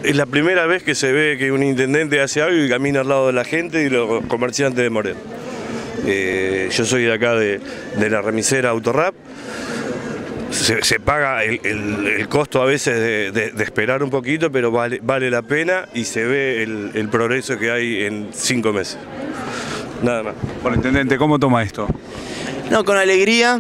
Es la primera vez que se ve que un intendente hace algo y camina al lado de la gente y los comerciantes de Moreno. Yo soy de acá de la remisera Autorrap. Se paga el costo a veces de esperar un poquito, pero vale la pena y se ve el progreso que hay en 5 meses. Nada más. Bueno, intendente, ¿cómo toma esto? No, con alegría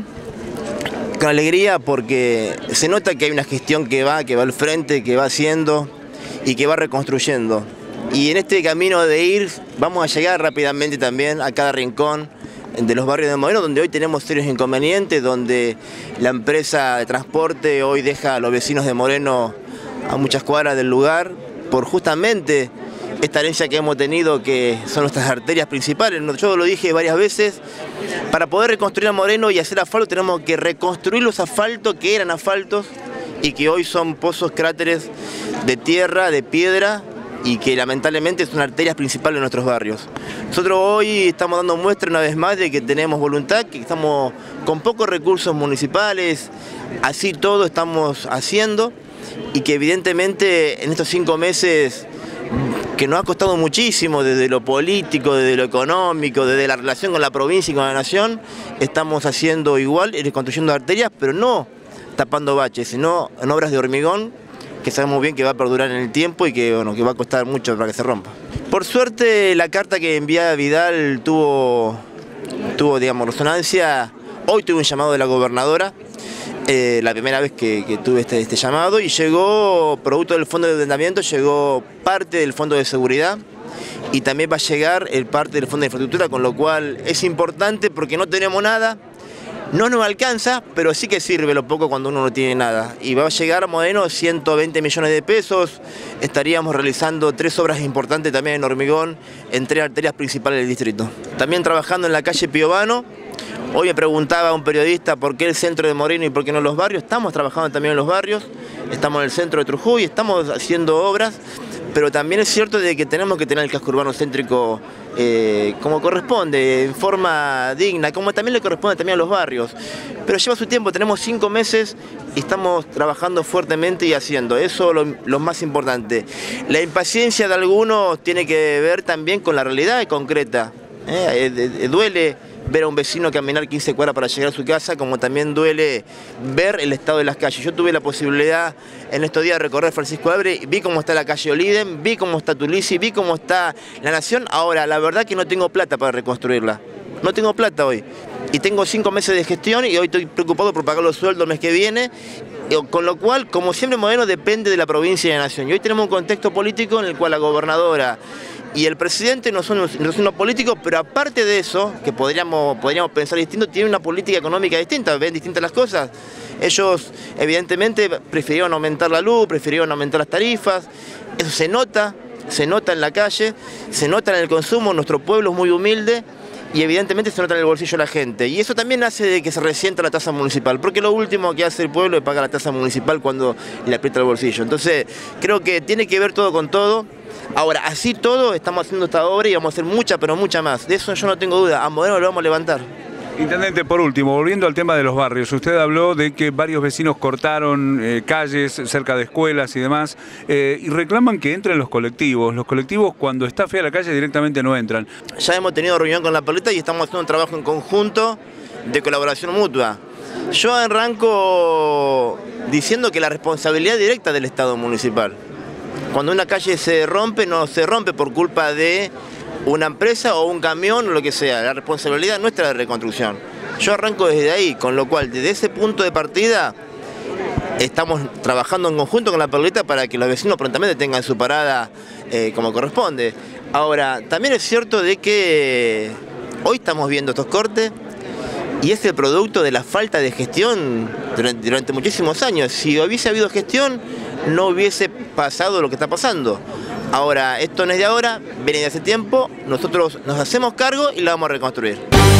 porque se nota que hay una gestión que va al frente, que va haciendo y que va reconstruyendo. Y en este camino de ir vamos a llegar rápidamente también a cada rincón de los barrios de Moreno, donde hoy tenemos serios inconvenientes, donde la empresa de transporte hoy deja a los vecinos de Moreno a muchas cuadras del lugar por justamente esta herencia que hemos tenido, que son nuestras arterias principales. Yo lo dije varias veces, para poder reconstruir a Moreno y hacer asfalto tenemos que reconstruir los asfaltos que eran asfaltos y que hoy son pozos, cráteres de tierra, de piedra, y que lamentablemente son arterias principales de nuestros barrios. Nosotros hoy estamos dando muestra una vez más de que tenemos voluntad, que estamos con pocos recursos municipales, así todo estamos haciendo, y que evidentemente en estos 5 meses que nos ha costado muchísimo desde lo político, desde lo económico, desde la relación con la provincia y con la nación, estamos haciendo igual, reconstruyendo arterias, pero no tapando baches, sino en obras de hormigón, que sabemos bien que va a perdurar en el tiempo y que, bueno, que va a costar mucho para que se rompa. Por suerte la carta que envía Vidal tuvo digamos, resonancia. Hoy tuve un llamado de la gobernadora, la primera vez que tuve este llamado, y llegó, producto del fondo de endeudamiento, llegó parte del fondo de seguridad y también va a llegar el parte del fondo de infraestructura, con lo cual es importante porque no tenemos nada. No nos alcanza, pero sí que sirve lo poco cuando uno no tiene nada. Y va a llegar a Moreno 120 millones de pesos. Estaríamos realizando 3 obras importantes también en hormigón en 3 arterias principales del distrito. También trabajando en la calle Piovano. Hoy me preguntaba un periodista por qué el centro de Moreno y por qué no los barrios. Estamos trabajando también en los barrios. Estamos en el centro de Trujillo y estamos haciendo obras. Pero también es cierto de que tenemos que tener el casco urbano céntrico como corresponde, en forma digna, como también le corresponde también a los barrios. Pero lleva su tiempo, tenemos 5 meses y estamos trabajando fuertemente y haciendo. Eso es lo más importante. La impaciencia de algunos tiene que ver también con la realidad concreta. Duele ver a un vecino caminar 15 cuadras para llegar a su casa, como también duele ver el estado de las calles. Yo tuve la posibilidad en estos días de recorrer Francisco Abre, vi cómo está la calle Oliden, vi cómo está Tulisi, vi cómo está La Nación. Ahora, la verdad que no tengo plata para reconstruirla. No tengo plata hoy. Y tengo 5 meses de gestión y hoy estoy preocupado por pagar los sueldos el mes que viene. Con lo cual, como siempre, Moreno depende de la provincia y de la nación. Y hoy tenemos un contexto político en el cual la gobernadora y el presidente no son unos políticos, pero aparte de eso, que podríamos pensar distinto, tienen una política económica distinta, ven distintas las cosas. Ellos, evidentemente, prefirieron aumentar la luz, prefirieron aumentar las tarifas. Eso se nota en la calle, se nota en el consumo. Nuestro pueblo es muy humilde y evidentemente se nota en el bolsillo de la gente. Y eso también hace de que se resienta la tasa municipal, porque lo último que hace el pueblo es pagar la tasa municipal cuando le aprieta el bolsillo. Entonces, creo que tiene que ver todo con todo. Ahora, así todo, estamos haciendo esta obra y vamos a hacer mucha, pero mucha más. De eso yo no tengo duda. A Moreno lo vamos a levantar. Intendente, por último, volviendo al tema de los barrios, usted habló de que varios vecinos cortaron calles cerca de escuelas y demás, y reclaman que entren los colectivos. Los colectivos, cuando está fea la calle, directamente no entran. Ya hemos tenido reunión con la Perlita y estamos haciendo un trabajo en conjunto de colaboración mutua. Yo arranco diciendo que la responsabilidad directa del Estado municipal. Cuando una calle se rompe, no se rompe por culpa de una empresa o un camión o lo que sea. La responsabilidad nuestra de reconstrucción. Yo arranco desde ahí, con lo cual desde ese punto de partida estamos trabajando en conjunto con la Perlita para que los vecinos prontamente tengan su parada como corresponde. Ahora, también es cierto de que hoy estamos viendo estos cortes y es el producto de la falta de gestión durante muchísimos años. Si hubiese habido gestión, no hubiese pasado lo que está pasando. Ahora, esto no es de ahora, viene de hace tiempo, nosotros nos hacemos cargo y la vamos a reconstruir.